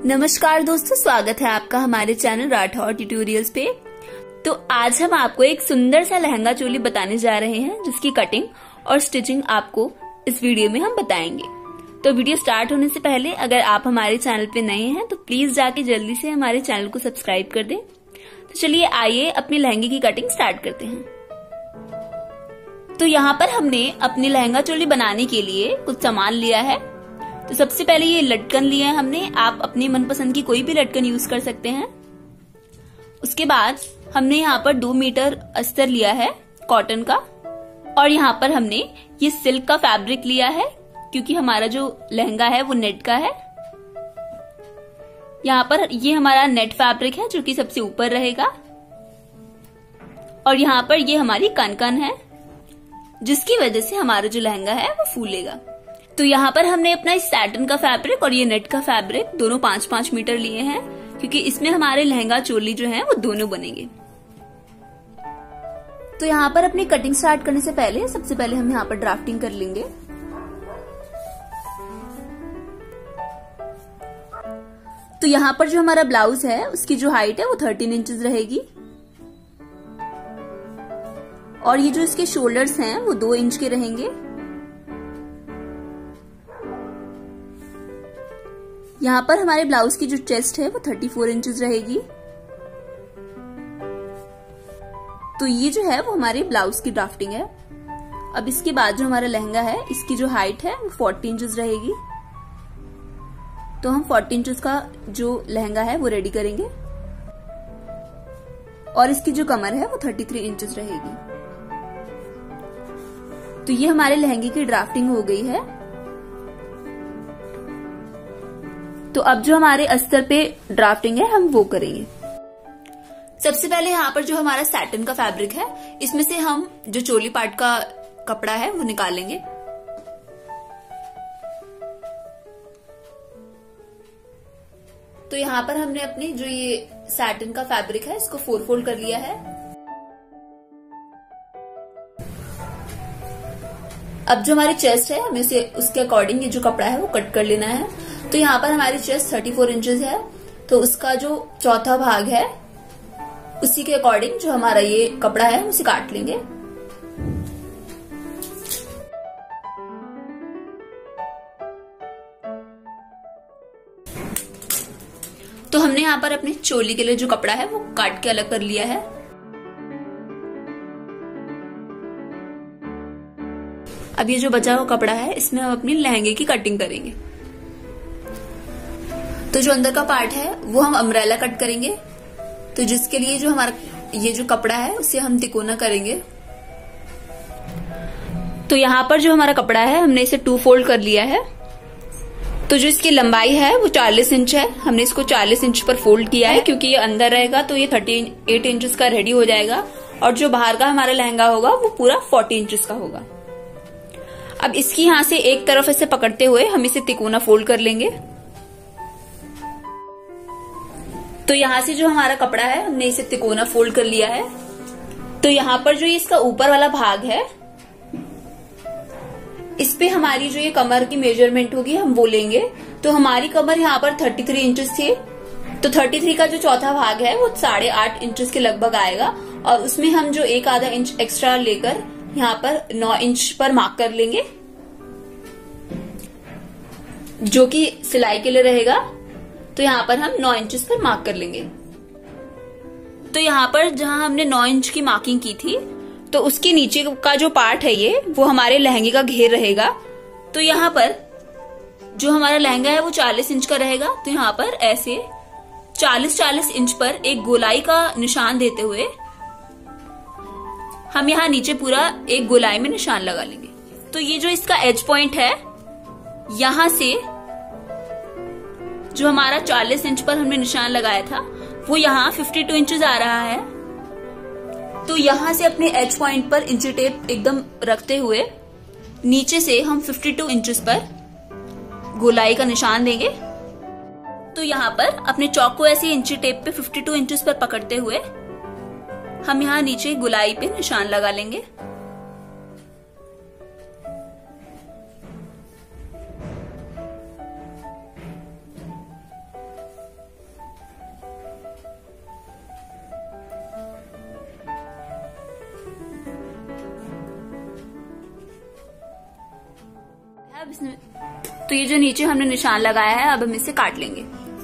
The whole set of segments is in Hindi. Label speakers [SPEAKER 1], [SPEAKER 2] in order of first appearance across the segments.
[SPEAKER 1] नमस्कार दोस्तों, स्वागत है आपका हमारे चैनल राठौर ट्यूटोरियल्स पे। तो आज हम आपको एक सुंदर सा लहंगा चोली बताने जा रहे हैं, जिसकी कटिंग और स्टिचिंग आपको इस वीडियो में हम बताएंगे। तो वीडियो स्टार्ट होने से पहले अगर आप हमारे चैनल पे नए हैं तो प्लीज जाके जल्दी से हमारे चैनल को सब्सक्राइब कर दें। तो चलिए आइए अपने लहंगे की कटिंग स्टार्ट करते हैं। तो यहाँ पर हमने अपनी लहंगा चोली बनाने के लिए कुछ सामान लिया है। तो सबसे पहले ये लटकन लिया है हमने, आप अपनी मनपसंद की कोई भी लटकन यूज कर सकते हैं। उसके बाद हमने यहाँ पर 2 मीटर अस्तर लिया है कॉटन का, और यहाँ पर हमने ये सिल्क का फैब्रिक लिया है क्योंकि हमारा जो लहंगा है वो नेट का है। यहाँ पर ये हमारा नेट फैब्रिक है जो कि सबसे ऊपर रहेगा, और यहाँ पर ये हमारी कनकन है जिसकी वजह से हमारा जो लहंगा है वो फूलेगा। तो यहाँ पर हमने अपना इस सैटिन का फैब्रिक और ये नेट का फैब्रिक दोनों 5-5 मीटर लिए हैं क्योंकि इसमें हमारे लहंगा चोली जो है वो दोनों बनेंगे। तो यहाँ पर अपनी कटिंग स्टार्ट करने से पहले सबसे पहले हम यहाँ पर ड्राफ्टिंग कर लेंगे। तो यहाँ पर जो हमारा ब्लाउज है उसकी जो हाइट है वो 13 इंचेस रहेगी, और ये जो इसके शोल्डर्स हैं वो 2 इंच के रहेंगे। यहाँ पर हमारे ब्लाउज की जो चेस्ट है वो 34 इंचेस रहेगी। तो ये जो है वो हमारे ब्लाउज की ड्राफ्टिंग है। अब इसके बाद जो हमारा लहंगा है इसकी जो हाइट है वो 40 इंचेस रहेगी। तो हम 40 इंचेस का जो लहंगा है वो रेडी करेंगे, और इसकी जो कमर है वो 33 इंचेस रहेगी। तो ये हमारे लहंगे की ड्राफ्टिंग हो गई है। तो अब जो हमारे अस्तर पे ड्राफ्टिंग है हम वो करेंगे। सबसे पहले यहाँ पर जो हमारा सैटिन का फैब्रिक है इसमें से हम जो चोली पार्ट का कपड़ा है वो निकालेंगे। तो यहाँ पर हमने अपनी जो ये सैटिन का फैब्रिक है इसको 4 फोल्ड कर लिया है। अब जो हमारी चेस्ट है हमें उसके अकॉर्डिंग ये जो कपड़ा है वो कट कर लेना है। तो यहाँ पर हमारी चेस्ट 34 इंचेस है, तो उसका जो चौथा भाग है उसी के अकॉर्डिंग जो हमारा ये कपड़ा है उसे काट लेंगे। तो हमने यहाँ पर अपनी चोली के लिए जो कपड़ा है वो काट के अलग कर लिया है। अब ये जो बचा हुआ कपड़ा है इसमें हम अपनी लहंगे की कटिंग करेंगे। तो जो अंदर का पार्ट है वो हम अम्ब्रेला कट करेंगे। तो जिसके लिए जो हमारा ये जो कपड़ा है उसे हम तिकोना करेंगे। तो यहाँ पर जो हमारा कपड़ा है हमने इसे 2 फोल्ड कर लिया है। तो जो इसकी लंबाई है वो 40 इंच है, हमने इसको 40 इंच पर फोल्ड किया है क्योंकि ये अंदर रहेगा तो ये 38 इंचेस का रेडी हो जाएगा, और जो बाहर का हमारा लहंगा होगा वो पूरा 40 इंचेस का होगा। अब इसकी यहाँ से एक तरफ ऐसे पकड़ते हुए हम इसे तिकोना फोल्ड कर लेंगे। तो यहाँ से जो हमारा कपड़ा है हमने इसे तिकोना फोल्ड कर लिया है। तो यहाँ पर जो इसका ऊपर वाला भाग है इस पे हमारी जो ये कमर की मेजरमेंट होगी हम वो लेंगे। तो हमारी कमर यहाँ पर 33 इंचेस थी, तो 33 का जो चौथा भाग है वो 8.5 इंचेस के लगभग आएगा, और उसमें हम जो 1/2 इंच एक्स्ट्रा लेकर यहाँ पर 9 इंच पर मार्क कर लेंगे जो कि सिलाई के लिए रहेगा। तो यहाँ पर हम 9 इंचेस पर मार्क कर लेंगे। तो यहाँ पर जहां हमने 9 इंच की मार्किंग की थी तो उसके नीचे का जो पार्ट है ये वो हमारे लहंगे का घेर रहेगा। तो यहाँ पर जो हमारा लहंगा है वो 40 इंच का रहेगा। तो यहाँ पर ऐसे 40-40 इंच पर एक गोलाई का निशान देते हुए हम यहाँ नीचे पूरा एक गोलाई में निशान लगा लेंगे। तो ये जो इसका एज पॉइंट है यहां से जो हमारा 40 इंच पर हमने निशान लगाया था वो यहाँ 52 इंचेस आ रहा है। तो यहां से अपने एज पॉइंट पर इंची टेप एकदम रखते हुए नीचे से हम 52 इंचेस पर गोलाई का निशान देंगे। तो यहाँ पर अपने चौक को ऐसे इंची टेप पे 52 इंचेस पर पकड़ते हुए हम यहाँ नीचे गोलाई पे निशान लगा लेंगे। तो ये जो नीचे हमने निशान लगाया है, अब हम इसे काट लेंगे।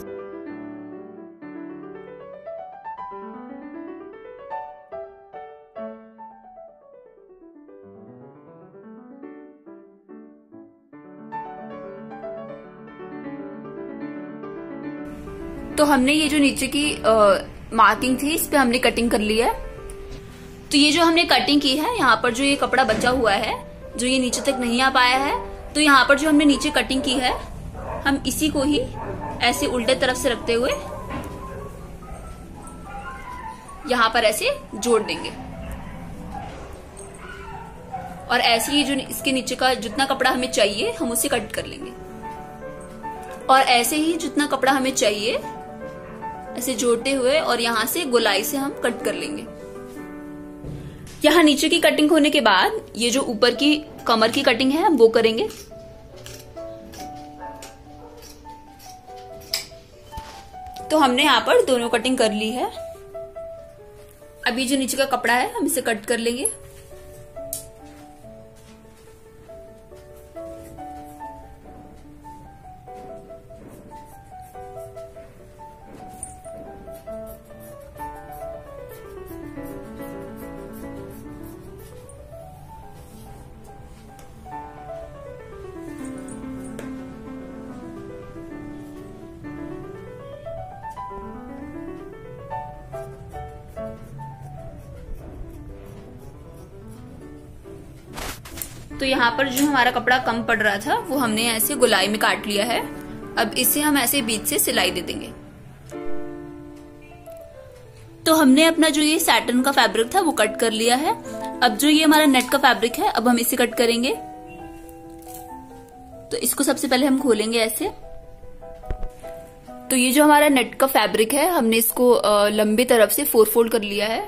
[SPEAKER 1] तो हमने ये जो नीचे की मार्किंग थी, इस पे हमने कटिंग कर ली है। तो ये जो हमने कटिंग की है, यहाँ पर जो ये कपड़ा बचा हुआ है, जो ये नीचे तक नहीं आ पाया है, तो यहाँ पर जो हमने नीचे कटिंग की है, हम इसी को ही ऐसे उल्टे तरफ से रखते हुए यहाँ पर ऐसे जोड़ देंगे। और ऐसे ही जो इसके नीचे का जितना कपड़ा हमें चाहिए, हम उसे कट कर लेंगे। और ऐसे ही जितना कपड़ा हमें चाहिए, ऐसे जोड़ते हुए और यहाँ से गोलाई से हम कट कर लेंगे। यहाँ नीचे की कटिंग होने के बाद ये जो ऊपर की कमर की कटिंग है, हम वो करेंगे। तो हमने यहाँ पर दोनों कटिंग कर ली है। अभी जो नीचे का कपड़ा है, हम इसे कट कर लेंगे। तो यहाँ पर जो हमारा कपड़ा कम पड़ रहा था, वो हमने ऐसे गोलाई में काट लिया है। अब इसे हम ऐसे बीच से सिलाई दे देंगे। तो हमने अपना जो ये सैटिन का फैब्रिक था, वो कट कर लिया है। अब जो ये हमारा नेट का फैब्रिक है, अब हम इसे कट करेंगे। तो इसको सबसे पहले हम खोलेंगे ऐसे। तो ये जो हमारा नेट का फैब्रिक है, हमने इसको लंबी तरफ से 4 फोल्ड कर लिया है।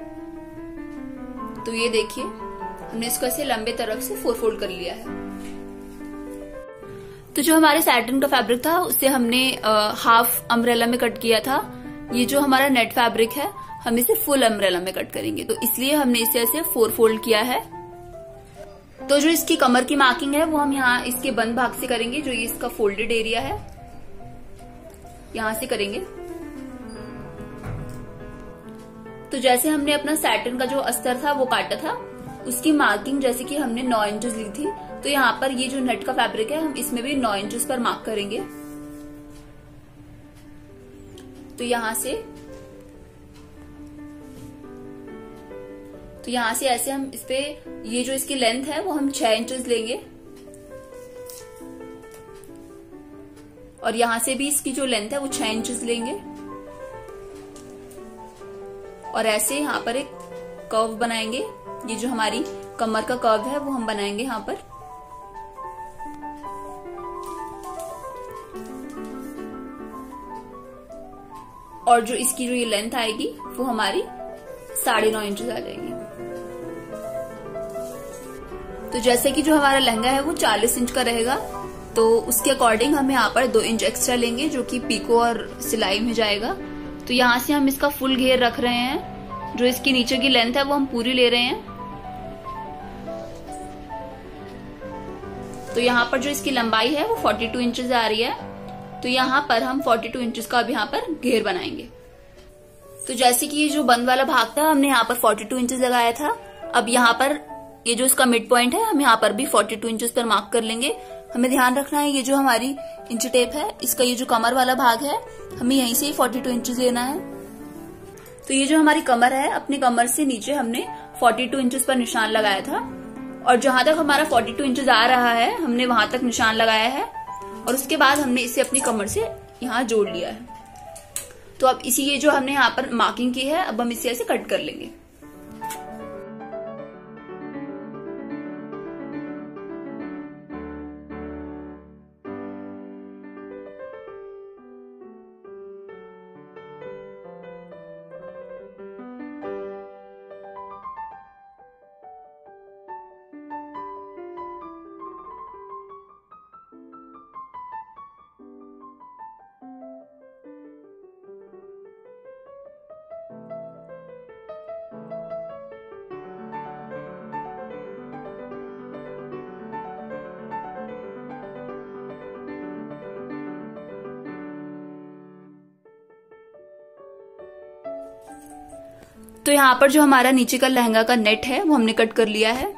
[SPEAKER 1] तो ये देखिए, हमने इसको ऐसे लंबे तरफ से 4 फोल्ड कर लिया है। तो जो हमारे सैटिन का फैब्रिक था, उसे हमने हाफ अम्ब्रेला में कट किया था। ये जो हमारा नेट फैब्रिक है, हम इसे फुल अम्ब्रेला में कट करेंगे। तो इसलिए हमने इसे ऐसे 4 फोल्ड किया है। तो जो इसकी कमर की मार्किंग है, वो हम यहाँ इसके बंद भाग से करेंगे। जो ये इसका फोल्डेड एरिया है, यहां से करेंगे। तो जैसे हमने अपना सैटिन का जो अस्तर था, वो काटा था, उसकी मार्किंग जैसे कि हमने 9 इंचेस ली थी। तो यहाँ पर ये जो नेट का फैब्रिक है, हम इसमें भी 9 इंचेस पर मार्क करेंगे। तो यहां से ऐसे हम इस पे, ये जो इसकी लेंथ है, वो हम 6 इंचेस लेंगे। और यहां से भी इसकी जो लेंथ है, वो 6 इंचेस लेंगे। और ऐसे यहाँ पर एक कर्व बनाएंगे। ये जो हमारी कमर का कर्व है, वो हम बनाएंगे यहाँ पर। और जो इसकी जो ये लेंथ आएगी, वो हमारी 9.5 इंचेस आ जाएगी। तो जैसे कि जो हमारा लहंगा है, वो 40 इंच का रहेगा, तो उसके अकॉर्डिंग हम यहाँ पर 2 इंच एक्स्ट्रा लेंगे, जो कि पीको और सिलाई में जाएगा। तो यहाँ से हम इसका फुल घेर रख रहे हैं। जो इसकी नीचे की लेंथ है, वो हम पूरी ले रहे हैं। तो यहाँ पर जो इसकी लंबाई है, वो 42 इंचेस आ रही है। तो यहाँ पर हम 42 इंचेस का अब यहाँ पर घेर बनाएंगे। तो जैसे कि ये जो बंद वाला भाग था, हमने यहाँ पर 42 इंचेस लगाया था। अब यहाँ पर ये जो इसका मिड पॉइंट है, हम यहाँ पर भी 42 इंचेस पर मार्क कर लेंगे। हमें ध्यान रखना है, ये जो हमारी इंच टेप है, इसका ये जो कमर वाला भाग है, हमें यहीं से ही 42 इंचेस लेना है। तो ये जो हमारी कमर है, अपनी कमर से नीचे हमने 42 इंचेस पर निशान लगाया था। और जहां तक हमारा 42 इंचेस आ रहा है, हमने वहां तक निशान लगाया है। और उसके बाद हमने इसे अपनी कमर से यहाँ जोड़ लिया है। तो अब इसी ये जो हमने यहाँ पर मार्किंग की है, अब हम इसे ऐसे कट कर लेंगे। तो यहाँ पर जो हमारा नीचे का लहंगा का नेट है वो हमने कट कर लिया है।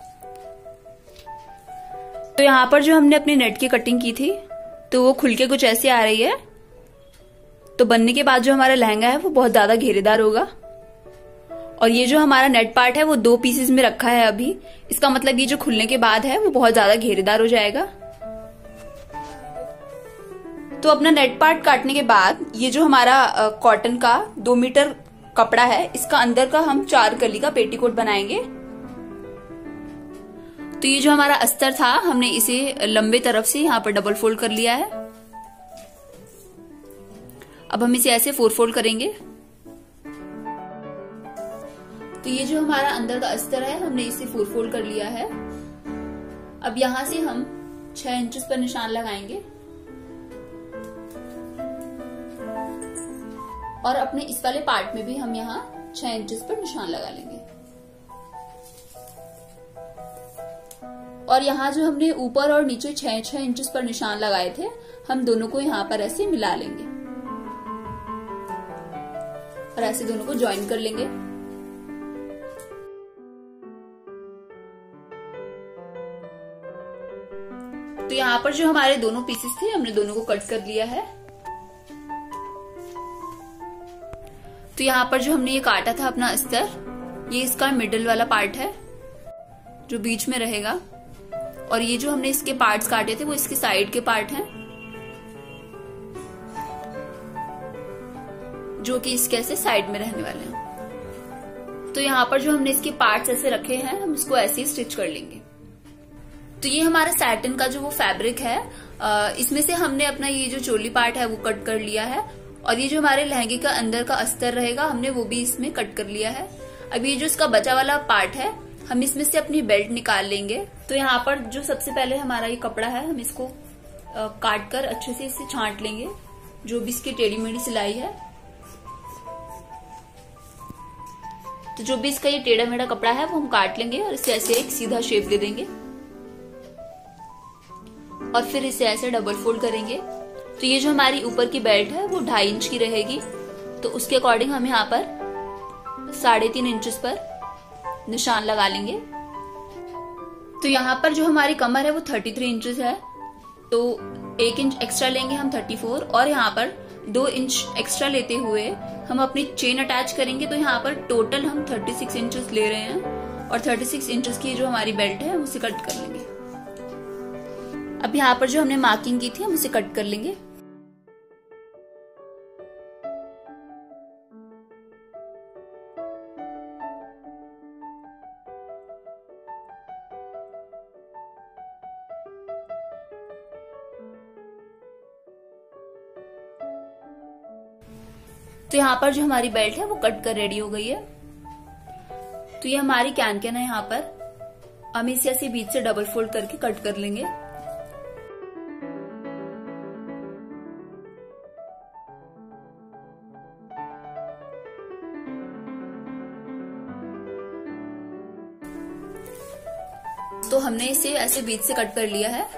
[SPEAKER 1] तो यहाँ पर जो हमने अपने नेट की कटिंग की थी तो वो खुल के कुछ ऐसे आ रही है। तो बनने के बाद जो हमारा लहंगा है वो बहुत ज्यादा घेरेदार होगा। और ये जो हमारा नेट पार्ट है वो 2 पीसेस में रखा है अभी, इसका मतलब ये जो खुलने के बाद है वो बहुत ज्यादा घेरेदार हो जाएगा। तो अपना नेट पार्ट काटने के बाद ये जो हमारा कॉटन का 2 मीटर कपड़ा है, इसका अंदर का हम 4 कली का पेटीकोट बनाएंगे। तो ये जो हमारा अस्तर था हमने इसे लंबे तरफ से यहाँ पर डबल फोल्ड कर लिया है। अब हम इसे ऐसे 4 फोल्ड करेंगे। तो ये जो हमारा अंदर का अस्तर है हमने इसे 4 फोल्ड कर लिया है। अब यहां से हम 6 इंच पर निशान लगाएंगे और अपने इस वाले पार्ट में भी हम यहाँ 6 इंच पर निशान लगा लेंगे। और यहाँ जो हमने ऊपर और नीचे 6-6 इंच पर निशान लगाए थे, हम दोनों को यहाँ पर ऐसे मिला लेंगे और ऐसे दोनों को ज्वाइन कर लेंगे। तो यहाँ पर जो हमारे दोनों पीसेस थे हमने दोनों को कट कर लिया है। तो यहाँ पर जो हमने ये काटा था अपना अस्तर, ये इसका मिडिल वाला पार्ट है जो बीच में रहेगा। और ये जो हमने इसके पार्ट्स काटे थे वो इसके साइड के पार्ट हैं जो कि इसके ऐसे साइड में रहने वाले हैं। तो यहाँ पर जो हमने इसके पार्ट्स ऐसे रखे हैं हम इसको ऐसे ही स्टिच कर लेंगे। तो ये हमारा सैटिन का जो वो फैब्रिक है, इसमें से हमने अपना ये जो चोली पार्ट है वो कट कर लिया है। और ये जो हमारे लहंगे का अंदर का अस्तर रहेगा हमने वो भी इसमें कट कर लिया है। अब ये जो इसका बचा वाला पार्ट है हम इसमें से अपनी बेल्ट निकाल लेंगे। तो यहाँ पर जो सबसे पहले हमारा ये कपड़ा है हम इसको काट कर अच्छे से इसे छांट लेंगे, जो भी इसकी टेढ़ी मेढ़ी सिलाई है। तो जो भी इसका ये टेढ़ा मेढ़ा कपड़ा है वो हम काट लेंगे और इसे ऐसे एक सीधा शेप दे देंगे और फिर इसे ऐसे डबल फोल्ड करेंगे। तो ये जो हमारी ऊपर की बेल्ट है वो 2.5 इंच की रहेगी। तो उसके अकॉर्डिंग हम यहाँ पर 3.5 इंच पर निशान लगा लेंगे। तो यहाँ पर जो हमारी कमर है वो 33 इंचेस है, तो 1 इंच एक्स्ट्रा लेंगे हम 34 और यहाँ पर 2 इंच एक्स्ट्रा लेते हुए हम अपनी चेन अटैच करेंगे। तो यहाँ पर टोटल हम 36 इंचेस ले रहे हैं और 36 इंचेस की जो हमारी बेल्ट है उसे कट कर लेंगे। अब यहाँ पर जो हमने मार्किंग की थी हम उसे कट कर लेंगे। तो यहाँ पर जो हमारी बेल्ट है वो कट कर रेडी हो गई है। तो ये हमारी कैन है, यहाँ पर हम इसे ऐसे बीच से डबल फोल्ड करके कट कर लेंगे। तो हमने इसे ऐसे बीच से कट कर लिया है।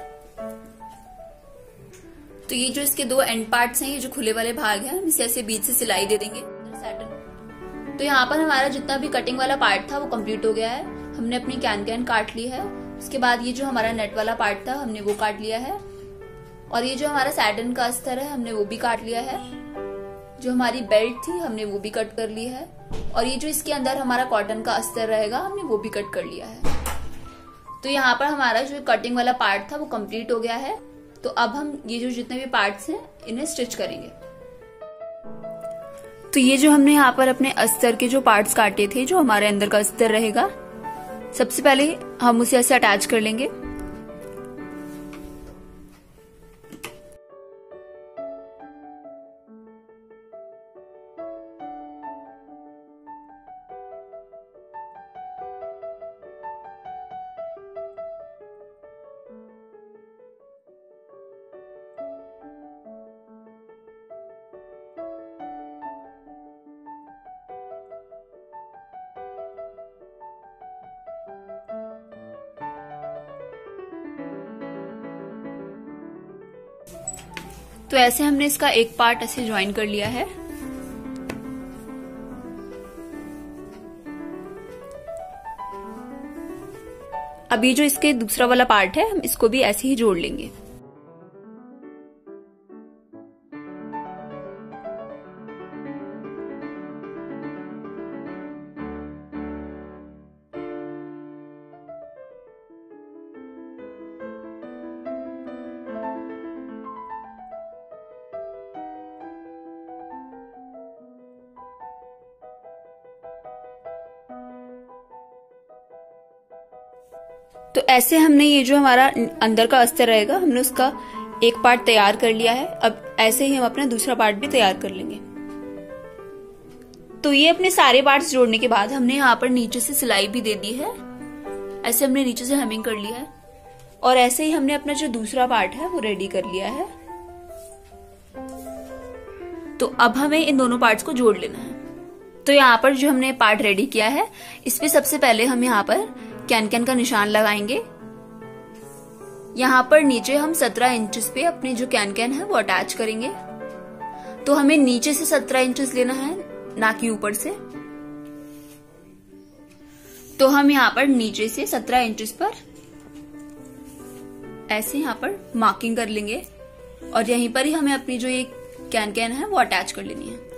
[SPEAKER 1] तो ये जो इसके 2 एंड पार्ट्स हैं, ये जो खुले वाले भाग हैं, हम इसे ऐसे बीच से सिलाई दे देंगे। तो यहाँ पर हमारा जितना भी कटिंग वाला पार्ट था वो कंप्लीट हो गया है। हमने अपनी कैन काट ली है। उसके बाद ये जो हमारा नेट वाला पार्ट था हमने वो काट लिया है और ये जो हमारा सैटिन का अस्तर है हमने वो भी काट लिया है। जो हमारी बेल्ट थी हमने वो भी कट कर ली है और ये जो इसके अंदर हमारा कॉटन का अस्तर रहेगा हमने वो भी कट कर लिया है। तो यहाँ पर हमारा जो कटिंग वाला पार्ट था वो कंप्लीट हो गया है। तो अब हम ये जो जितने भी पार्ट्स हैं इन्हें स्टिच करेंगे। तो ये जो हमने यहाँ पर अपने अस्तर के जो पार्ट्स काटे थे, जो हमारे अंदर का अस्तर रहेगा, सबसे पहले हम उसे ऐसे अटैच कर लेंगे। तो ऐसे हमने इसका एक पार्ट ऐसे ज्वाइन कर लिया है। अब ये जो इसके दूसरा वाला पार्ट है हम इसको भी ऐसे ही जोड़ लेंगे। तो ऐसे हमने ये जो हमारा अंदर का अस्तर रहेगा हमने उसका एक पार्ट तैयार कर लिया है। अब ऐसे ही हम अपना दूसरा पार्ट भी तैयार कर लेंगे। तो ये अपने सारे पार्ट्स जोड़ने के बाद हमने यहाँ पर नीचे से सिलाई भी दे दी है। ऐसे हमने नीचे से हेमिंग कर लिया है और ऐसे ही हमने अपना जो दूसरा पार्ट है वो रेडी कर लिया है। तो अब हमें इन दोनों पार्ट्स को जोड़ लेना है। तो यहाँ पर जो हमने पार्ट रेडी किया है इसमें सबसे पहले हम यहाँ पर कैन कैन का निशान लगाएंगे। यहाँ पर नीचे हम 17 इंचेस पे अपने जो कैन कैन है वो अटैच करेंगे। तो हमें नीचे से 17 इंचेस लेना है, ना कि ऊपर से। तो हम यहाँ पर नीचे से 17 इंचेस पर ऐसे यहाँ पर मार्किंग कर लेंगे और यहीं पर ही हमें अपनी जो ये कैन कैन है वो अटैच कर लेनी है।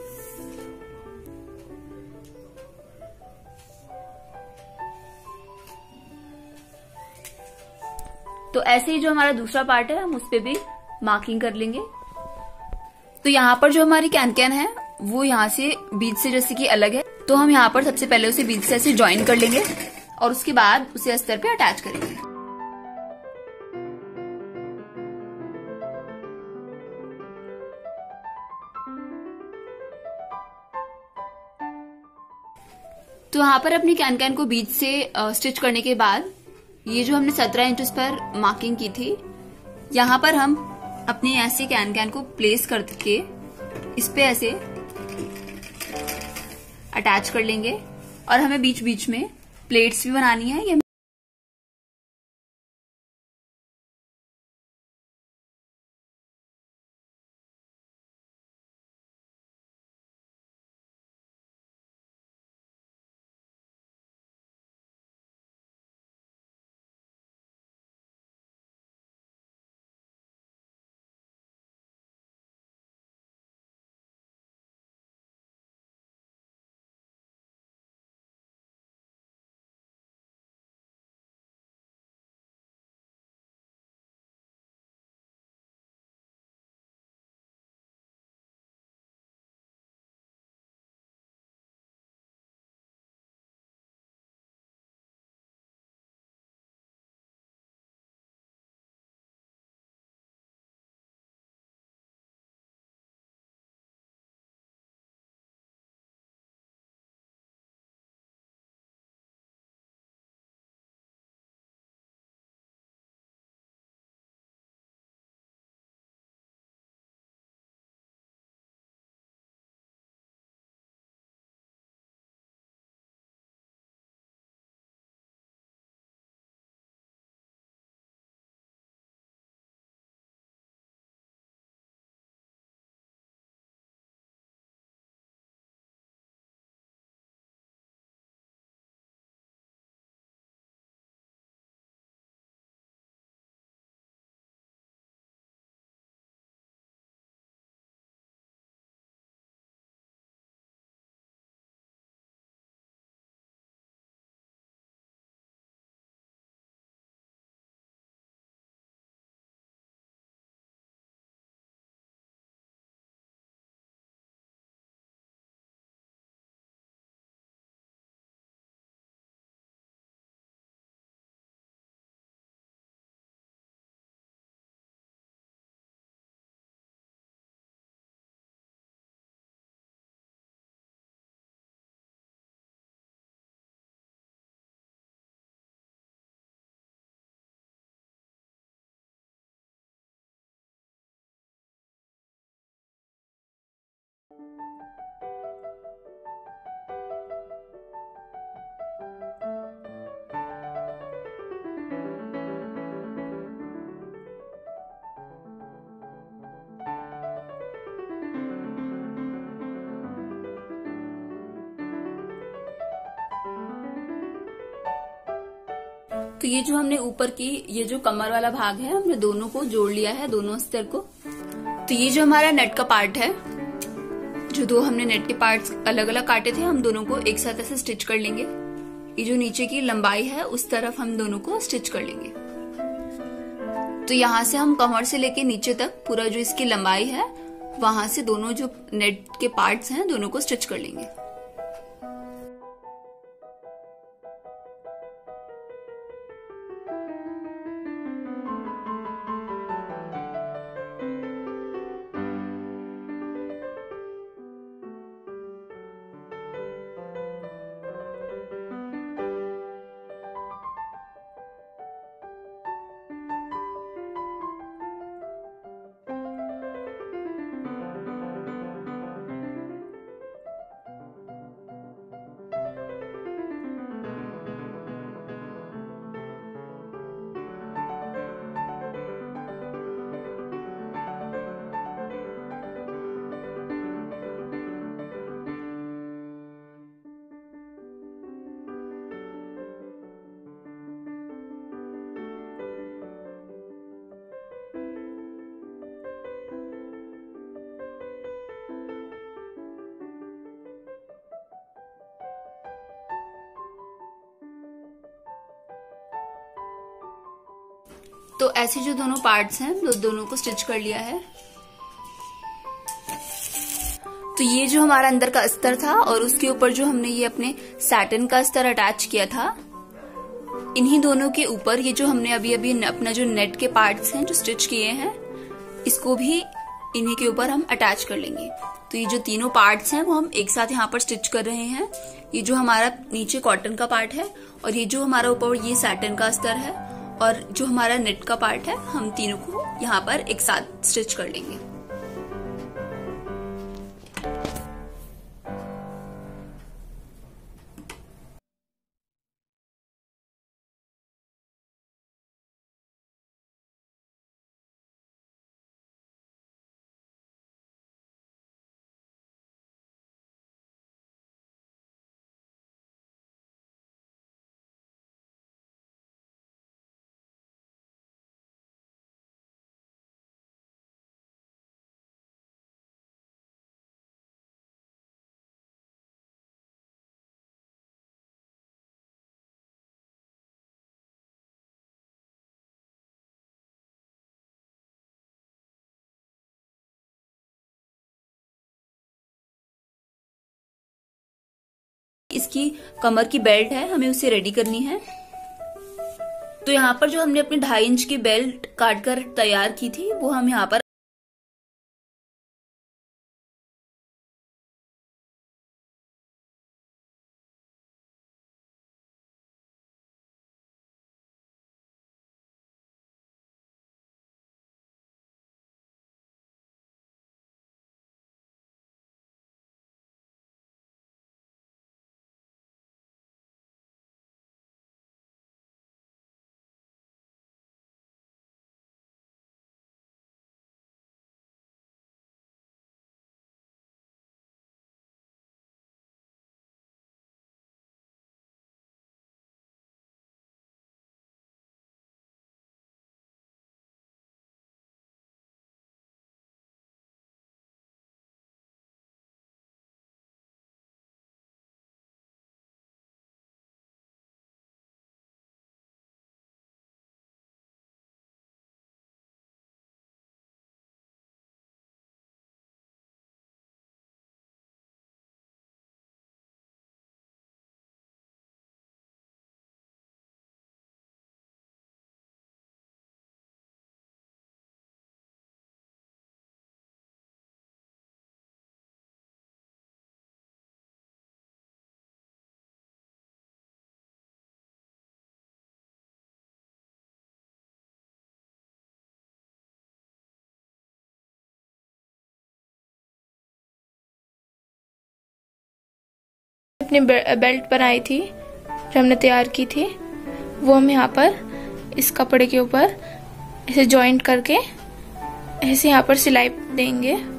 [SPEAKER 1] तो ऐसे ही जो हमारा दूसरा पार्ट है हम उस पे भी मार्किंग कर लेंगे। तो यहाँ पर जो हमारी कैन कैन है वो यहाँ से बीच से जैसे कि अलग है, तो हम यहाँ पर सबसे पहले उसे बीच से ऐसे ज्वाइन कर लेंगे और उसके बाद उसे अस्तर पे अटैच करेंगे। तो यहाँ पर अपनी कैन कैन को बीच से स्टिच करने के बाद ये जो हमने 17 इंचेस पर मार्किंग की थी यहाँ पर हम अपनी ऐसे कैन कैन को प्लेस करके इस पे ऐसे अटैच कर लेंगे और हमें बीच बीच में प्लेट्स भी बनानी है। ये तो तो ये जो हमने ऊपर की ये जो कमर वाला भाग है हमने दोनों को जोड़ लिया है, दोनों अस्तर को। तो ये जो हमारा नेट का पार्ट है, जो दो हमने नेट के पार्ट्स अलग अलग काटे थे, हम दोनों को एक साथ ऐसे स्टिच कर लेंगे। ये जो नीचे की लंबाई है उस तरफ हम दोनों को स्टिच कर लेंगे। तो यहाँ से हम कमर से लेके नीचे तक पूरा जो इसकी लंबाई है वहां से दोनों जो नेट के पार्ट्स हैं दोनों को स्टिच कर लेंगे। तो ऐसे जो दोनों पार्ट्स हैं दोनों को स्टिच कर लिया है। तो ये जो हमारा अंदर का अस्तर था और उसके ऊपर जो हमने ये अपने सैटिन का अस्तर अटैच किया था, इन्हीं दोनों के ऊपर ये जो हमने अभी अभी अपना जो नेट के पार्ट्स हैं जो स्टिच किए हैं, इसको भी इन्हीं के ऊपर हम अटैच कर लेंगे। तो ये जो तीनों पार्ट्स हैं वो हम एक साथ यहाँ पर स्टिच कर रहे हैं। ये जो हमारा नीचे कॉटन का पार्ट है और ये जो हमारा ऊपर ये सैटिन का अस्तर है और जो हमारा नेट का पार्ट है, हम तीनों को यहाँ पर एक साथ स्टिच कर लेंगे। इसकी कमर की बेल्ट है, हमें उसे रेडी करनी है। तो यहाँ पर जो हमने अपनी 2.5 इंच की बेल्ट काट कर तैयार की थी वो हम यहाँ पर
[SPEAKER 2] अपनी बेल्ट बनाई थी जो हमने तैयार की थी, वो हम यहाँ पर इस कपड़े के ऊपर ऐसे जॉइंट करके ऐसे यहाँ पर सिलाई देंगे।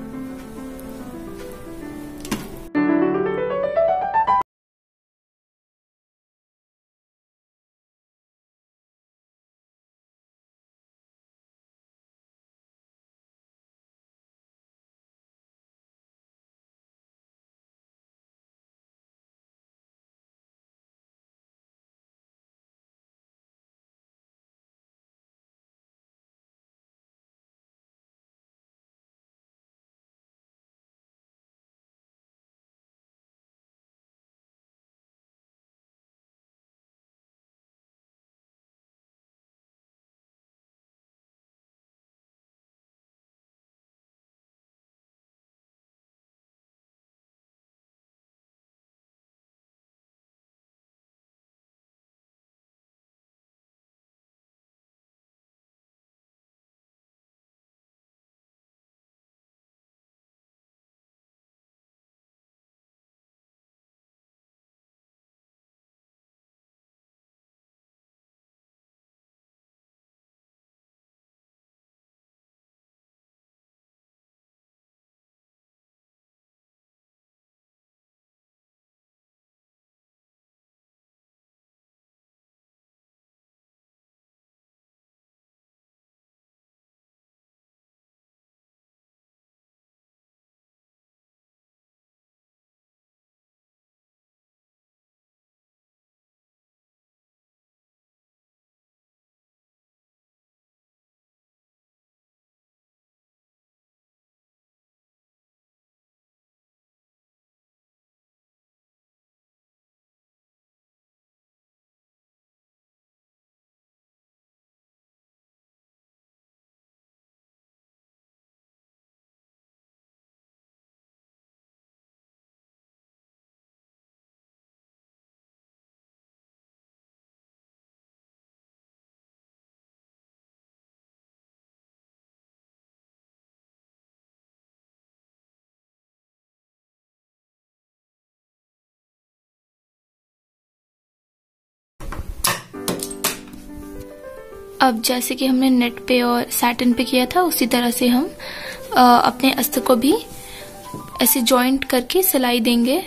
[SPEAKER 2] अब जैसे कि हमने नेट पे और सैटिन पे किया था उसी तरह से हम अपने अस्तर को भी ऐसे जॉइंट करके सिलाई देंगे।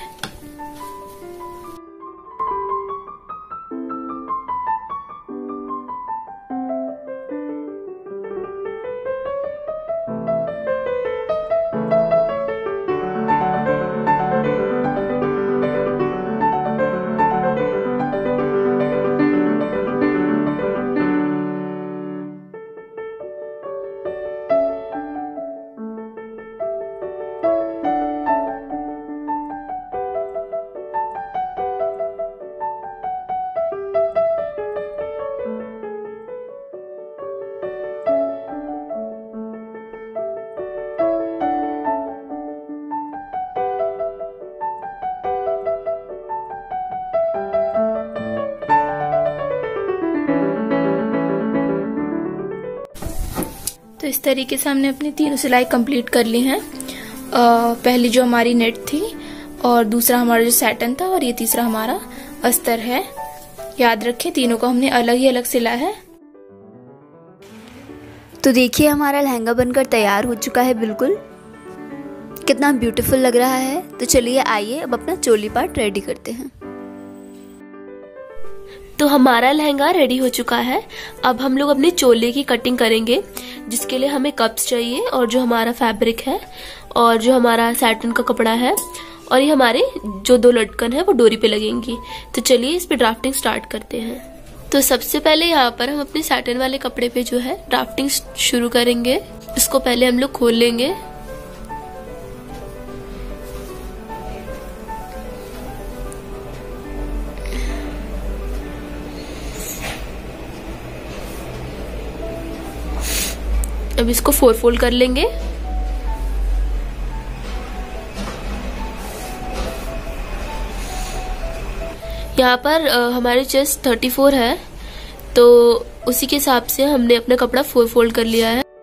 [SPEAKER 2] तो इस तरीके से हमने अपनी तीनों सिलाई कंप्लीट कर ली हैं। पहली जो हमारी नेट थी और दूसरा हमारा जो सैटिन था और ये तीसरा हमारा अस्तर है। याद रखें तीनों को हमने अलग ही अलग सिला है।
[SPEAKER 1] तो देखिए हमारा लहंगा बनकर तैयार हो चुका है। बिल्कुल कितना ब्यूटीफुल लग रहा है। तो चलिए आइए अब अपना चोली पार्ट रेडी करते हैं।
[SPEAKER 3] तो हमारा लहंगा रेडी हो चुका है। अब हम लोग अपने चोले की कटिंग करेंगे, जिसके लिए हमें कप्स चाहिए और जो हमारा फैब्रिक है और जो हमारा सैटिन का कपड़ा है और ये हमारे जो 2 लटकन है वो डोरी पे लगेंगी। तो चलिए इस पे ड्राफ्टिंग स्टार्ट करते हैं। तो सबसे पहले यहाँ पर हम अपने सैटिन वाले कपड़े पे जो है ड्राफ्टिंग शुरू करेंगे। इसको पहले हम लोग खोल लेंगे। अब इसको 4 फोल्ड कर लेंगे। यहाँ पर हमारे चेस्ट 34 है, तो उसी के हिसाब से हमने अपना कपड़ा 4 फोल्ड कर लिया है।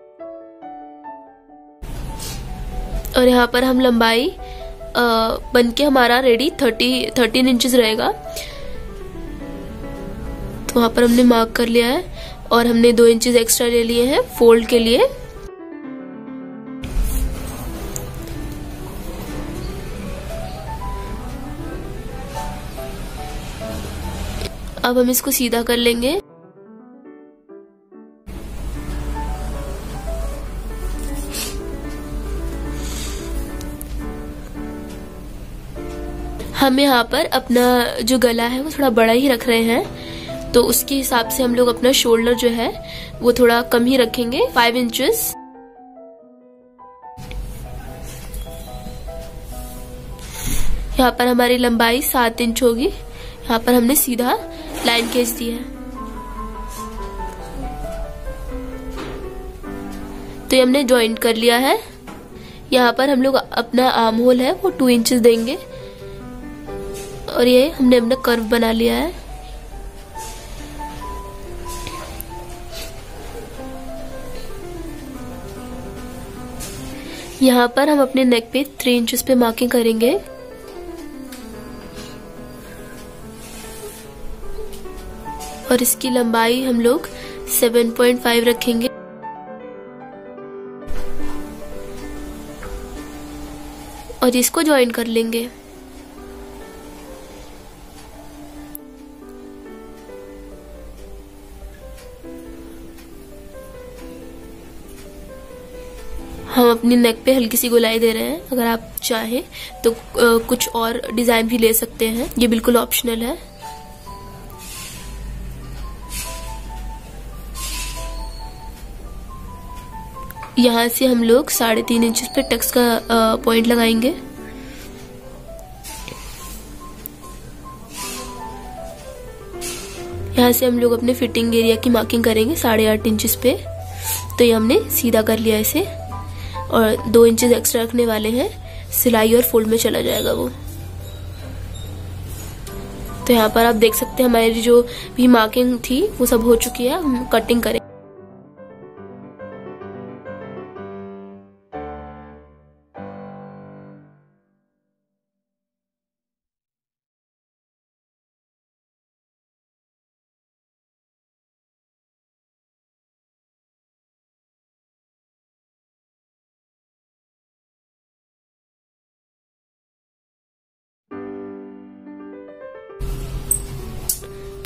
[SPEAKER 3] और यहाँ पर हम लंबाई बनके हमारा रेडी 13 इंचेस रहेगा। तो वहां पर हमने मार्क कर लिया है और हमने 2 इंचेस एक्स्ट्रा ले लिए हैं फोल्ड के लिए। अब हम इसको सीधा कर लेंगे। हम यहाँ पर अपना जो गला है वो थोड़ा बड़ा ही रख रहे हैं, तो उसके हिसाब से हम लोग अपना शोल्डर जो है वो थोड़ा कम ही रखेंगे, 5 इंचेस। यहाँ पर हमारी लंबाई 7 इंच होगी। यहाँ पर हमने सीधा लाइन खींच दी है। तो ये हमने ज्वाइंट कर लिया है। यहाँ पर हम लोग अपना आर्म होल है वो 2 इंचेस देंगे और ये हमने अपना कर्व बना लिया है। यहाँ पर हम अपने नेक पे 3 इंचेस पे मार्किंग करेंगे। और इसकी लंबाई हम लोग 7.5 रखेंगे। और इसको ज्वाइन कर लेंगे। हम अपनी नेक पे हल्की सी गोलाई दे रहे हैं। अगर आप चाहें तो कुछ और डिजाइन भी ले सकते हैं, ये बिल्कुल ऑप्शनल है। यहाँ से हम लोग 3.5 इंच पे टक्स का पॉइंट लगाएंगे। यहाँ से हम लोग अपने फिटिंग एरिया की मार्किंग करेंगे 8.5 इंच पे। तो ये हमने सीधा कर लिया इसे और 2 इंचेस एक्स्ट्रा रखने वाले हैं, सिलाई और फोल्ड में चला जाएगा वो। तो यहाँ पर आप देख सकते हैं हमारी जो भी मार्किंग थी वो सब हो चुकी है। हम कटिंग करेंगे।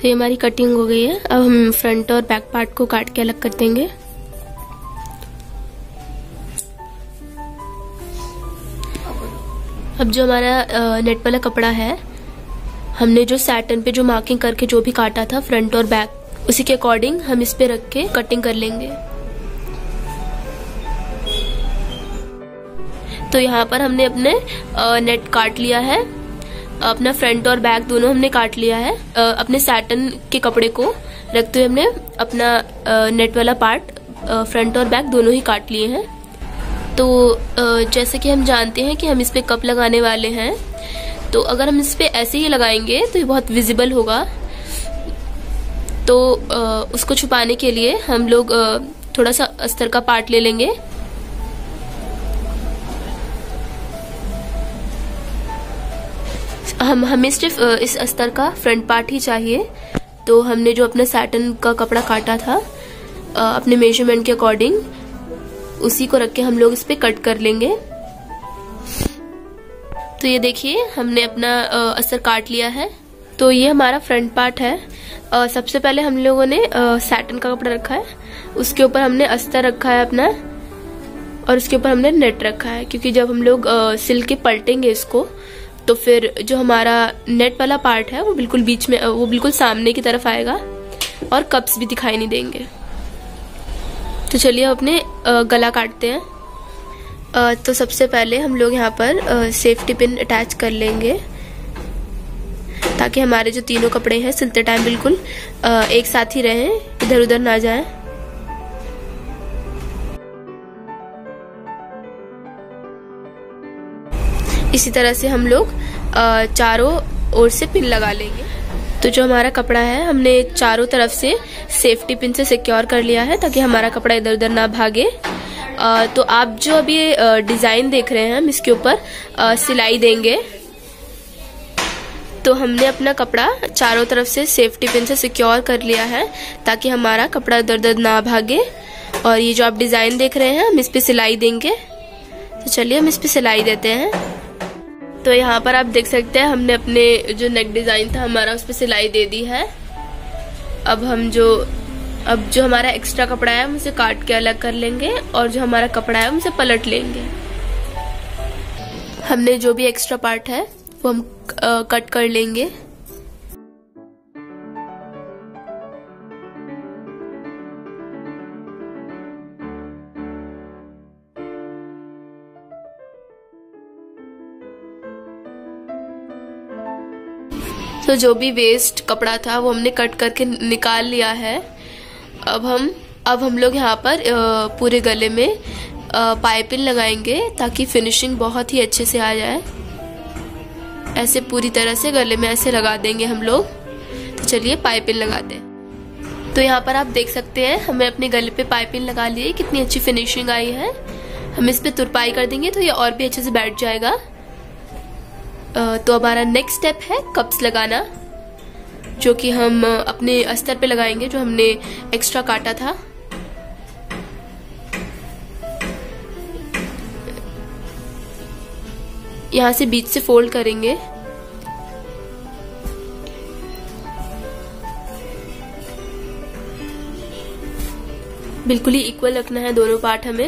[SPEAKER 3] तो ये हमारी कटिंग हो गई है। अब हम फ्रंट और बैक पार्ट को काट के अलग कर देंगे। अब जो हमारा नेट वाला कपड़ा है, हमने जो सैटन पे जो मार्किंग करके जो भी काटा था फ्रंट और बैक, उसी के अकॉर्डिंग हम इस पे रख के कटिंग कर लेंगे। तो यहाँ पर हमने अपने नेट काट लिया है, अपना फ्रंट और बैक दोनों हमने काट लिया है। अपने सैटन के कपड़े को रखते हुए हमने अपना नेट वाला पार्ट फ्रंट और बैक दोनों ही काट लिए हैं। तो जैसे कि हम जानते हैं कि हम इस पे कप लगाने वाले हैं, तो अगर हम इस पे ऐसे ही लगाएंगे तो ये बहुत विजिबल होगा। तो उसको छुपाने के लिए हम लोग थोड़ा सा अस्तर का पार्ट ले लेंगे। हमें सिर्फ इस अस्तर का फ्रंट पार्ट ही चाहिए। तो हमने जो अपना सैटन का कपड़ा काटा था अपने मेजरमेंट के अकॉर्डिंग, उसी को रख के हम लोग इस पे कट कर लेंगे। तो ये देखिए हमने अपना अस्तर काट लिया है। तो ये हमारा फ्रंट पार्ट है। सबसे पहले हम लोगों ने सैटन का कपड़ा रखा है, उसके ऊपर हमने अस्तर रखा है अपना, और उसके ऊपर हमने नेट रखा है, क्योंकि जब हम लोग सिल के पलटेंगे इसको तो फिर जो हमारा नेट वाला पार्ट है वो बिल्कुल बीच में, वो बिल्कुल सामने की तरफ आएगा और कप्स भी दिखाई नहीं देंगे। तो चलिए अपने गला काटते हैं। तो सबसे पहले हम लोग यहाँ पर सेफ्टी पिन अटैच कर लेंगे, ताकि हमारे जो तीनों कपड़े हैं सिलते टाइम बिल्कुल एक साथ ही रहें, इधर उधर ना जाएं। इसी तरह से हम लोग चारों ओर से पिन लगा लेंगे। तो जो हमारा कपड़ा है हमने चारों तरफ से सेफ्टी पिन से सिक्योर कर लिया है, ताकि हमारा कपड़ा इधर उधर ना भागे। तो आप जो अभी डिजाइन देख रहे हैं हम इसके ऊपर सिलाई देंगे। तो हमने अपना कपड़ा चारों तरफ से सेफ्टी पिन से सिक्योर कर लिया है, ताकि हमारा कपड़ा इधर उधर ना भागे। और ये जो आप डिजाइन देख रहे हैं हम इस पे सिलाई देंगे। तो चलिए हम इस पे सिलाई देते हैं। तो यहाँ पर आप देख सकते हैं हमने अपने जो नेक डिजाइन था हमारा उस पर सिलाई दे दी है। अब जो हमारा एक्स्ट्रा कपड़ा है हम उसे काट के अलग कर लेंगे, और जो हमारा कपड़ा है हम उसे पलट लेंगे। हमने जो भी एक्स्ट्रा पार्ट है वो हम कट कर लेंगे। तो जो भी वेस्ट कपड़ा था वो हमने कट करके निकाल लिया है। अब हम लोग यहाँ पर पूरे गले में पाइपिंग लगाएंगे, ताकि फिनिशिंग बहुत ही अच्छे से आ जाए। ऐसे पूरी तरह से गले में ऐसे लगा देंगे हम लोग। तो चलिए पाइपिंग लगाते हैं। तो यहाँ पर आप देख सकते हैं हमें अपने गले पे पाइपिंग लगा ली है, कितनी अच्छी फिनिशिंग आई है। हम इस पे तुरपाई कर देंगे तो ये और भी अच्छे से बैठ जाएगा। तो हमारा नेक्स्ट स्टेप है कप्स लगाना, जो कि हम अपने अस्तर पे लगाएंगे, जो हमने एक्स्ट्रा काटा था। यहाँ से बीच से फोल्ड करेंगे। बिल्कुल ही इक्वल रखना है दोनों पार्ट हमें।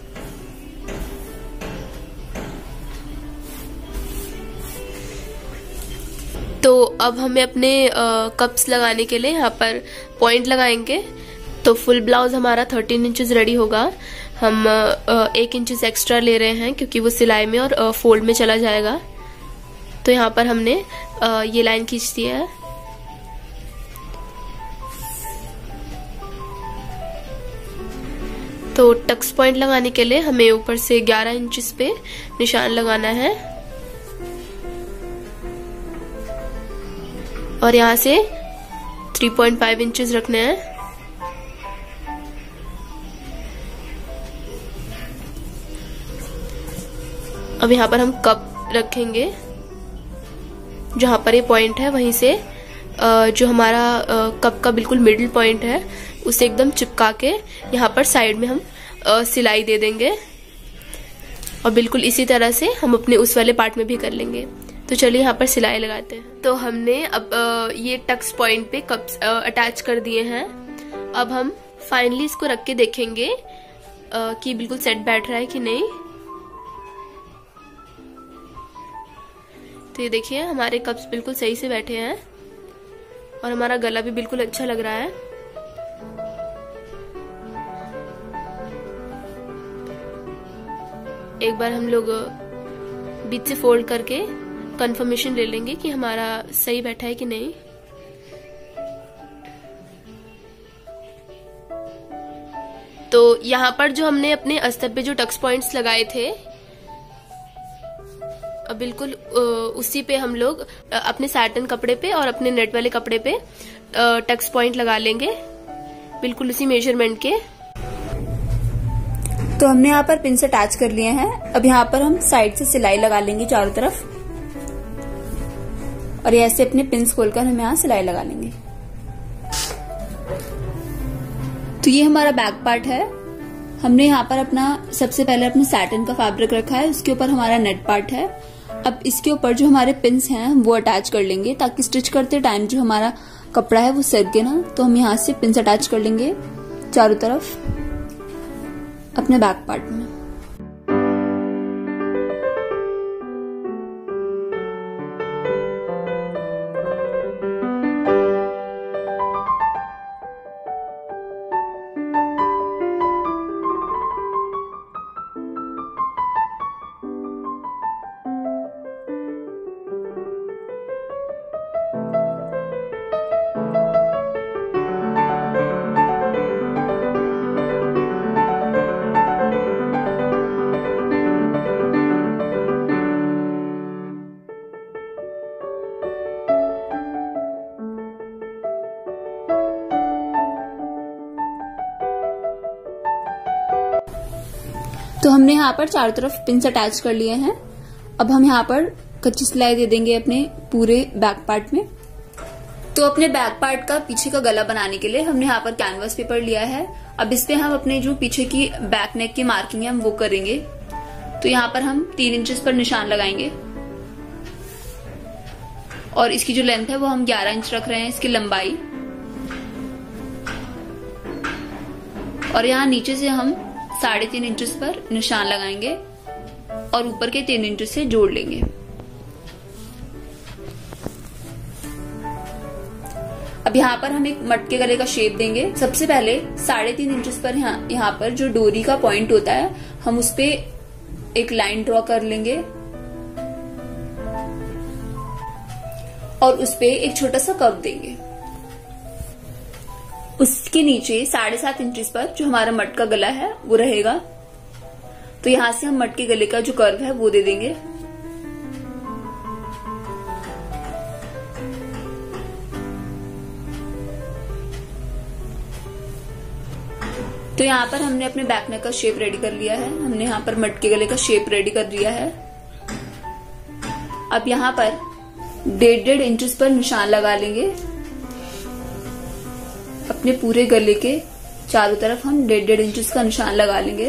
[SPEAKER 3] तो अब हमें अपने कप्स लगाने के लिए यहाँ पर पॉइंट लगाएंगे। तो फुल ब्लाउज हमारा 13 इंचेस रेडी होगा। हम 1 इंचेस एक्स्ट्रा ले रहे हैं, क्योंकि वो सिलाई में और फोल्ड में चला जाएगा। तो यहाँ पर हमने ये लाइन खींच दी है। तो टक्स पॉइंट लगाने के लिए हमें ऊपर से 11 इंचेस पे निशान लगाना है, और यहाँ से 3.5 इंचेस रखने हैं। अब यहाँ पर हम कप रखेंगे, जहां पर ये पॉइंट है वहीं से जो हमारा कप का बिल्कुल मिडिल पॉइंट है उसे एकदम चिपका के यहाँ पर साइड में हम सिलाई दे देंगे, और बिल्कुल इसी तरह से हम अपने उस वाले पार्ट में भी कर लेंगे। तो चलिए यहाँ पर सिलाई लगाते हैं। तो हमने अब ये टक्स पॉइंट पे कप्स अटैच कर दिए हैं। अब हम फाइनली इसको रख के देखेंगे कि बिल्कुल सेट बैठ रहा है कि नहीं। तो ये देखिए हमारे कप्स बिल्कुल सही से बैठे हैं और हमारा गला भी बिल्कुल अच्छा लग रहा है। एक बार हम लोग बीच से फोल्ड करके कंफर्मेशन ले लेंगे कि हमारा सही बैठा है कि नहीं। तो यहाँ पर जो हमने अपने अस्तर पे जो टक्स पॉइंट्स लगाए थे, बिल्कुल उसी पे हम लोग अपने सैटिन कपड़े पे और अपने नेट वाले कपड़े पे टक्स पॉइंट लगा लेंगे, बिल्कुल उसी मेजरमेंट के।
[SPEAKER 1] तो हमने यहाँ पर पिन से अटैच कर लिए हैं। अब यहाँ पर हम साइड से सिलाई लगा लेंगे चारों तरफ, और ऐसे अपने पिन्स खोलकर हम यहाँ सिलाई लगा लेंगे। तो ये हमारा बैक पार्ट है। हमने यहाँ पर अपना सबसे पहले अपना सैटिन का फैब्रिक रखा है, उसके ऊपर हमारा नेट पार्ट है। अब इसके ऊपर जो हमारे पिन्स हैं वो अटैच कर लेंगे, ताकि स्टिच करते टाइम जो हमारा कपड़ा है वो सरके ना। तो हम यहाँ से पिन्स अटैच कर लेंगे चारों तरफ अपने बैक पार्ट में। तो हमने यहाँ पर चारों तरफ पिन्स अटैच कर लिए हैं। अब हम यहाँ पर कच्ची सिलाई दे देंगे अपने पूरे बैक पार्ट में। तो अपने बैक पार्ट का पीछे का गला बनाने के लिए हमने यहाँ पर कैनवस पेपर लिया है। अब इस पे हम अपने जो पीछे की बैक नेक की मार्किंग है हम वो करेंगे। तो यहाँ पर हम 3 इंचेस पर निशान लगाएंगे, और इसकी जो लेंथ है वो हम 11 इंच रख रहे हैं, इसकी लंबाई। और यहाँ नीचे से हम 3.5 इंचेस पर निशान लगाएंगे और ऊपर के 3 इंचेस से जोड़ लेंगे। अब यहाँ पर हम एक मटके गले का शेप देंगे। सबसे पहले 3.5 इंचेस पर यहाँ पर जो डोरी का पॉइंट होता है हम उस पे एक लाइन ड्रॉ कर लेंगे, और उस पे एक छोटा सा कर्व देंगे। उसके नीचे 7.5 इंचेस पर जो हमारा मट का गला है वो रहेगा। तो यहां से हम मट के गले का जो कर्व है वो दे देंगे। तो यहाँ पर हमने अपने बैक नेक का शेप रेडी कर लिया है। हमने यहाँ पर मट के गले का शेप रेडी कर लिया है। अब यहाँ पर 1.5 इंचेस पर निशान लगा लेंगे। अपने पूरे गले के चारों तरफ हम 1.5 इंचेस का निशान लगा लेंगे।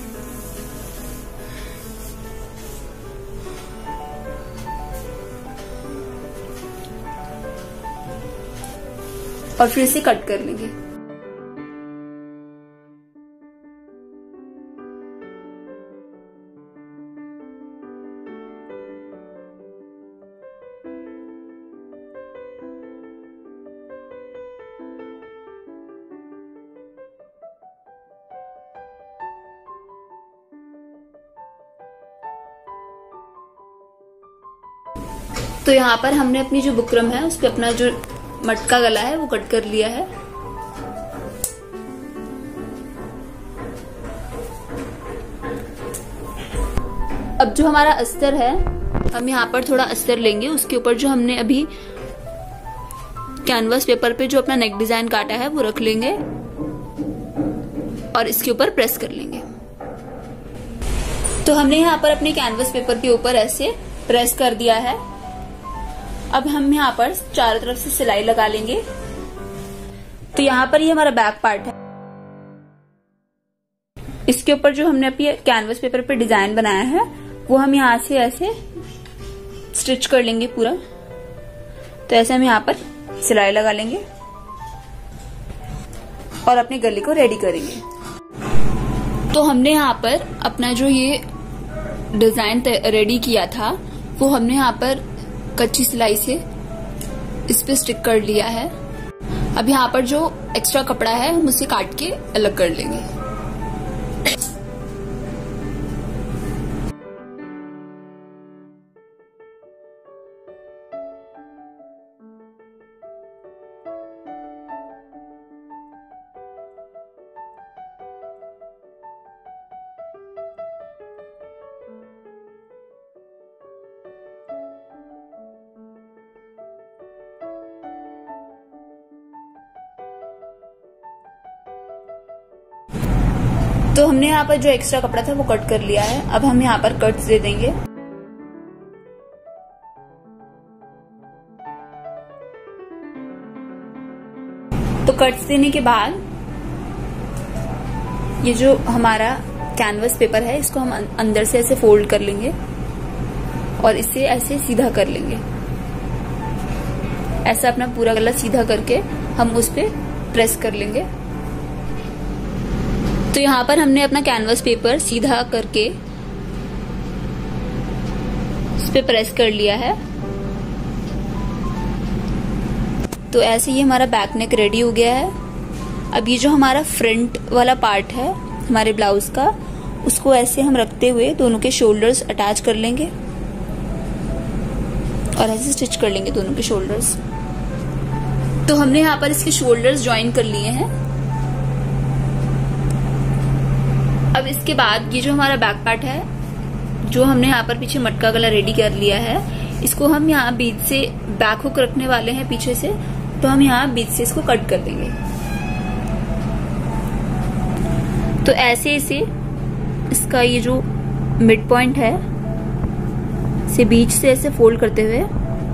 [SPEAKER 1] और फिर इसे कट कर लेंगे। तो यहाँ पर हमने अपनी जो बुकरम है उस पे अपना जो मटका गला है वो कट कर लिया है। अब जो हमारा अस्तर है हम यहाँ पर थोड़ा अस्तर लेंगे, उसके ऊपर जो हमने अभी कैनवस पेपर पे जो अपना नेक डिजाइन काटा है वो रख लेंगे और इसके ऊपर प्रेस कर लेंगे। तो हमने यहाँ पर अपने कैनवस पेपर के ऊपर ऐसे प्रेस कर दिया है। अब हम यहाँ पर चारों तरफ से सिलाई लगा लेंगे। तो यहाँ पर ये हमारा बैक पार्ट है। इसके ऊपर जो हमने अपने कैनवस पेपर पे डिजाइन बनाया है वो हम यहाँ से ऐसे स्टिच कर लेंगे पूरा। तो ऐसे हम यहाँ पर सिलाई लगा लेंगे और अपने गले को रेडी करेंगे। तो हमने यहाँ पर अपना जो ये डिजाइन रेडी किया था वो हमने यहाँ पर कच्ची सिलाई से इस पे स्टिक कर लिया है। अब यहाँ पर जो एक्स्ट्रा कपड़ा है हम उसे काट के अलग कर लेंगे। तो हमने यहाँ पर जो एक्स्ट्रा कपड़ा था वो कट कर लिया है। अब हम यहाँ पर कट्स दे देंगे। तो कट्स देने के बाद ये जो हमारा कैनवस पेपर है इसको हम अंदर से ऐसे फोल्ड कर लेंगे और इसे ऐसे सीधा कर लेंगे। ऐसा अपना पूरा गला सीधा करके हम उस पे प्रेस कर लेंगे। तो यहाँ पर हमने अपना कैनवस पेपर सीधा करके इस पे प्रेस कर लिया है। तो ऐसे ही हमारा बैक नेक रेडी हो गया है। अब ये जो हमारा फ्रंट वाला पार्ट है हमारे ब्लाउज का, उसको ऐसे हम रखते हुए दोनों के शोल्डर्स अटैच कर लेंगे और ऐसे स्टिच कर लेंगे दोनों के शोल्डर्स। तो हमने यहाँ पर इसके शोल्डर्स ज्वाइन कर लिए हैं। अब इसके बाद ये जो हमारा बैक पार्ट है, जो हमने यहाँ पर पीछे मटका गला रेडी कर लिया है, इसको हम यहाँ बीच से बैक हुक रखने वाले हैं पीछे से। तो हम यहाँ बीच से इसको कट कर देंगे। तो ऐसे इसे इसका ये जो मिड पॉइंट है इसे बीच से ऐसे फोल्ड करते हुए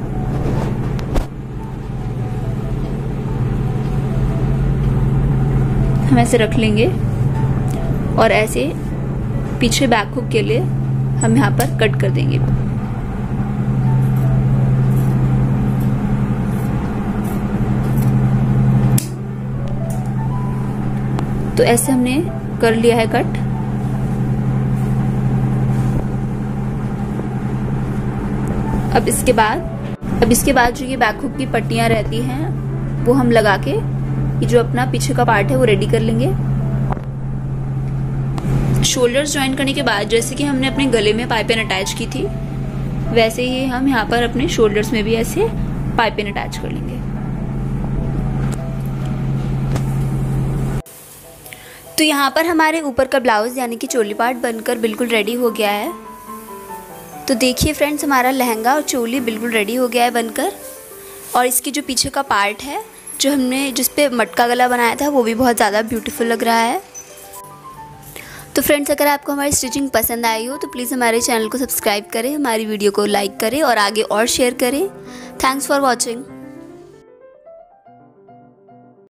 [SPEAKER 1] हम ऐसे रख लेंगे और ऐसे पीछे बैक हुक के लिए हम यहाँ पर कट कर देंगे। तो ऐसे हमने कर लिया है कट। अब इसके बाद जो ये बैक हुक की पट्टियां रहती हैं वो हम लगा के ये जो अपना पीछे का पार्ट है वो रेडी कर लेंगे। शोल्डर्स ज्वाइन करने के बाद जैसे कि हमने अपने गले में पाइपिंग अटैच की थी, वैसे ही हम यहाँ पर अपने शोल्डर्स में भी ऐसे पाइपिंग अटैच कर लेंगे। तो यहाँ पर हमारे ऊपर का ब्लाउज यानी कि चोली पार्ट बनकर बिल्कुल रेडी हो गया है। तो देखिए फ्रेंड्स, हमारा लहंगा और चोली बिल्कुल रेडी हो गया है बनकर। और इसकी जो पीछे का पार्ट है जो हमने जिस पे मटका गला बनाया था वो भी बहुत ज़्यादा ब्यूटीफुल लग रहा है। तो फ्रेंड्स, अगर आपको हमारी स्टिचिंग पसंद आई हो तो प्लीज़ हमारे चैनल को सब्सक्राइब करें, हमारी वीडियो को लाइक करें और आगे और शेयर करें। Thanks for watching.